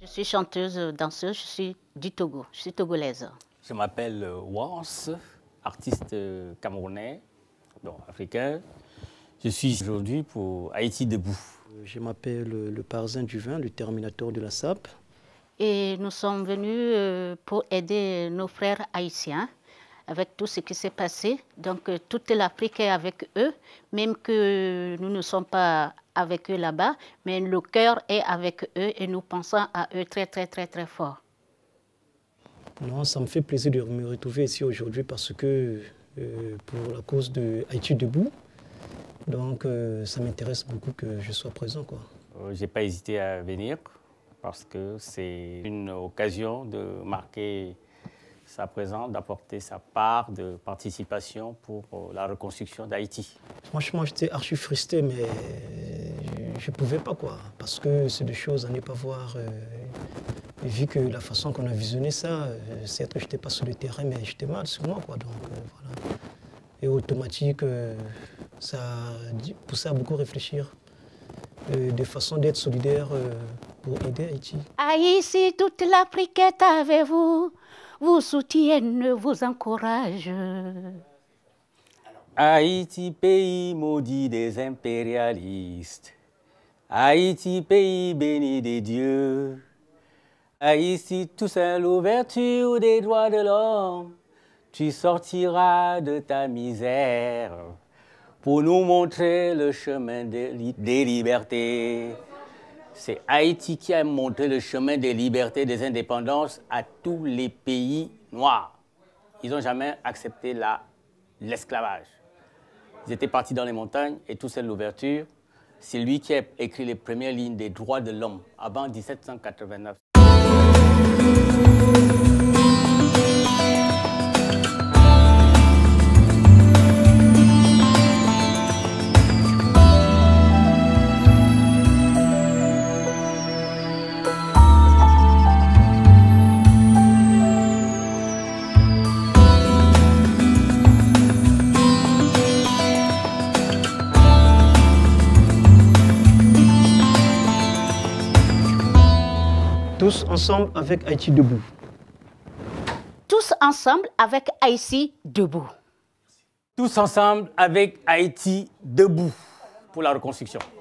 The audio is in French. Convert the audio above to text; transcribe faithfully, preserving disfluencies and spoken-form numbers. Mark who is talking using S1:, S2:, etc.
S1: Je suis chanteuse, danseuse, je suis du Togo, je suis togolaise.
S2: Je m'appelle Wans, artiste camerounais, donc africain. Je suis aujourd'hui pour Haïti debout.
S3: Je m'appelle le Parzin du vin, le terminateur de la S A P.
S1: Et nous sommes venus pour aider nos frères haïtiens avec tout ce qui s'est passé. Donc toute l'Afrique est avec eux, même que nous ne sommes pas avec eux là-bas, mais le cœur est avec eux et nous pensons à eux très très très très fort.
S3: Non, ça me fait plaisir de me retrouver ici aujourd'hui parce que euh, pour la cause de Haïti debout, donc euh, ça m'intéresse beaucoup que je sois présent, quoi.
S2: Euh, j'ai pas hésité à venir parce que c'est une occasion de marquer sa présence, d'apporter sa part de participation pour la reconstruction d'Haïti.
S3: Franchement, j'étais archi frustré, mais je ne pouvais pas, quoi, parce que c'est des choses à ne pas voir. Euh, vu que la façon qu'on a visionné ça, euh, c'est que je n'étais pas sur le terrain, mais j'étais mal sur moi, quoi. Donc, euh, voilà. Et automatique, euh, ça a poussé à beaucoup réfléchir euh, des façons d'être solidaire euh, pour aider Haïti.
S1: Haïti, toute l'Afrique est avec vous, vous soutiennent, vous encourage.
S2: Haïti, pays maudit des impérialistes. Haïti, pays béni des dieux. Haïti, tout seul, l'ouverture des droits de l'homme. Tu sortiras de ta misère pour nous montrer le chemin des, li des libertés. C'est Haïti qui a montré le chemin des libertés, des indépendances à tous les pays noirs. Ils n'ont jamais accepté l'esclavage. Ils étaient partis dans les montagnes et tout seul l'ouverture. C'est lui qui a écrit les premières lignes des droits de l'homme avant mille sept cent quatre-vingt-neuf.
S3: Tous ensemble avec Haïti debout.
S1: Tous ensemble avec Haïti debout.
S2: Tous ensemble avec Haïti debout pour la reconstruction.